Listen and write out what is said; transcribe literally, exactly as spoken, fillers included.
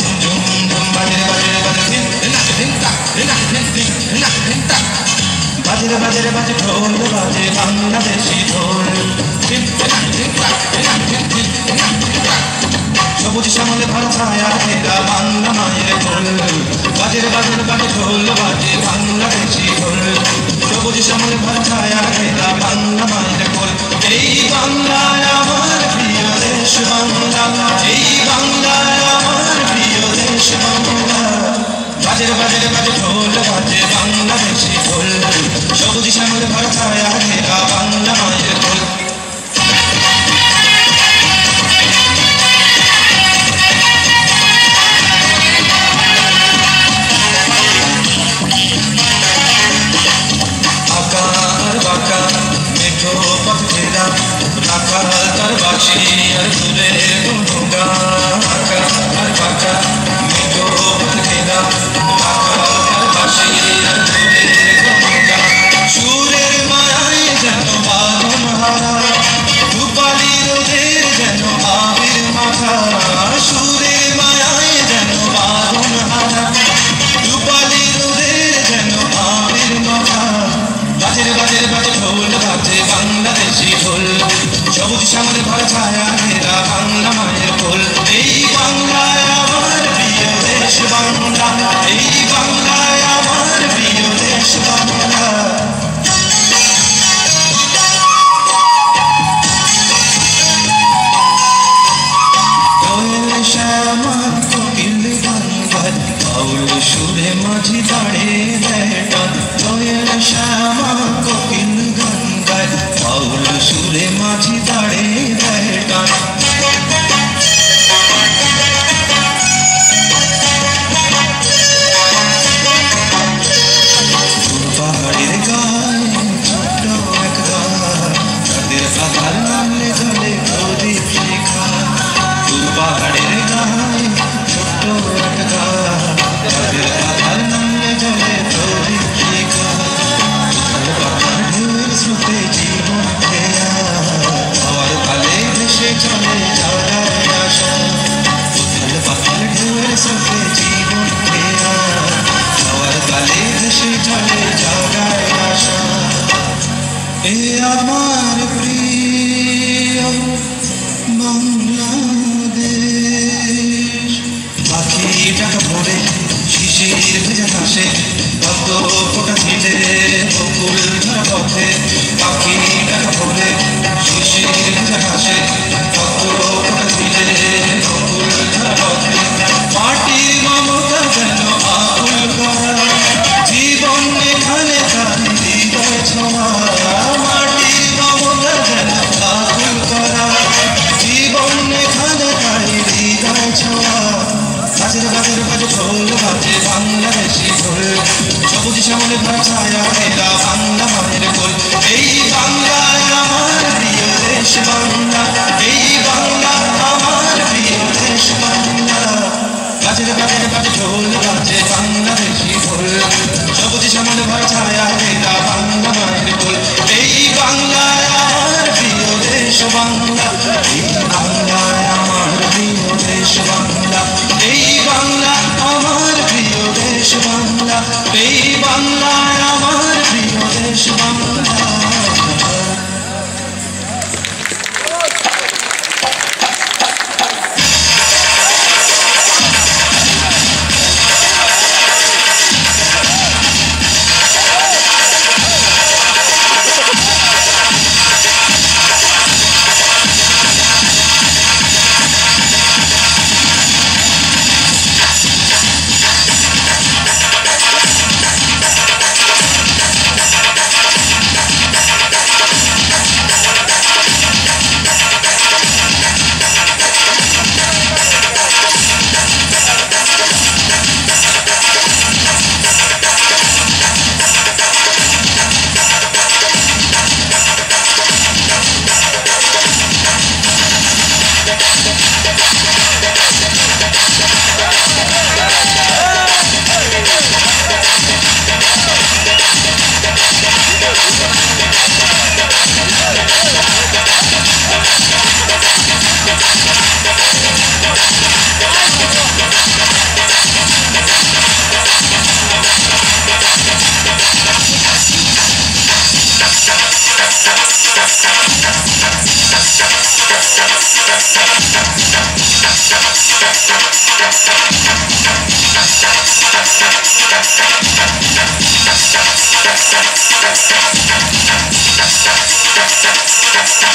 ঝুম ঝুম বাজে বাজে বাজে ধিন ধিনা ধিনতা ধিনা ধিন ধিন ধিনা ধিনতা বাজে বাজে বাজে ঢোল বাজে বাংলাদেশি ঢোল ধিন ধিনা ধিনতা ধিনা ধিন ধিন ধিনা ধিনতা সবুজ শ্যামলে ভরা ছায়া ঘেরা বাংলা মায়ের ঢোল বাজে বাজে বাজে ঢোল বাজে বাংলাদেশি ঢোল সবুজ শ্যামলে ভরা ছায়া ঘেরা বাংলা মায়ের ঢোল এই বাংলায় আমার প্রিয় দেশ বাংলা এই বাংলায় আমার প্রিয় দেশ বাংলা বাজে বাজে বাজে ঢোল বাজে বাংলাদেশি ঢোল সবুজ শ্যামলে ভরা ছায়া ঘেরা বাংলা মায়ের ঢোল রাখাল তার বাঁশি আর সুরের গুনগান আঁকা আর বাঁকা মেঘো ঘেরা রাখাল তার বাঁশি আর সুরের গুনগান সুরের মায়ায় যেন বাঁধন হারা রূপালী রোদের যেন আবির মাথা সুরের মায়ায় যেন বাঁধন হারা রূপালী রোদের যেন আবির মাথা বাজে বাজে বাজে ঢোল বাজে বাংলাদেশি ঢোল সবুজ শ্যামলে ভরা ছায়া ঘেরা বাংলা মায়ের কোল এই বাংলায় আমার প্রিয় দেশ বাংলা এই বাংলায় আমার প্রিয় দেশ বাংলা কোয়েল শ্যামা কোকিল গান গায় বাউল সুরে মাঝি দাঁড়ে দেয় কোয়েল শ্যামা কোকিল গান গায় বাউল সুরে মাঝি দাঁড়ে দেয় টান পাহাড়ের গায়ে ছোট্ট এক গাছ তাদের আধার নামলে জলে প্রদীপ শিখা পাহাড়ের গায়ে ছোট্ট এক গাছ তাদের আধার নামলে জলে প্রদীপ শিখা পাখার ঢেউয়ের স্রোতে জীবন খেয়া হাওয়ার তালে ভেসে চলে জাগায় আশা পাখার ঢেউয়ের স্রোতে জীবন খেয়া হাওয়ার তালে ভেসে চলে জাগায় আশা এ আমার প্রিয় বাংলাদেশ পাখি ডাকা ভরে শিশির ভেজা ঘাসে পদ্ম ফোটা ছিলে বকুল ঝরা পথে পাখি ডাকা ভরে শিশির ভেজা ঘাসে পদ্ম ফোটা ছিলে বকুল ঝরা পথে মাটির মমতা যেন আকুল করা জীবন এখানে তার হৃদয় ছোঁয়া মাটির মমতা যেন আকুল করা জীবন এখানে তার হৃদয় ছোঁয়া বাজে বাজে বাজে ঢোল বাজে বাংলাদেশি ঢোল সবুজ শ্যামলে ভরা ছায়া ঘেরা বাংলা মায়ের কোল এই বাংলায় আমার প্রিয় দেশ বাংলা এই বাংলা আমার প্রিয় দেশ বাংলা বাজে বাজে বাজে ঢোল বাজে বাংলাদেশি ঢোল সবুজ শ্যামলে ভরা ছায়া ঘেরা বাংলা মায়ের কোল এই বাংলায় আমার প্রিয় দেশ বাংলা এই বাংলায় আমার প্রিয় দেশ বাংলা এই বাংলা আমার প্রিয় দেশ বাংলা এই বাংলায় আমার প্রিয় দেশ Bangla We'll be right back.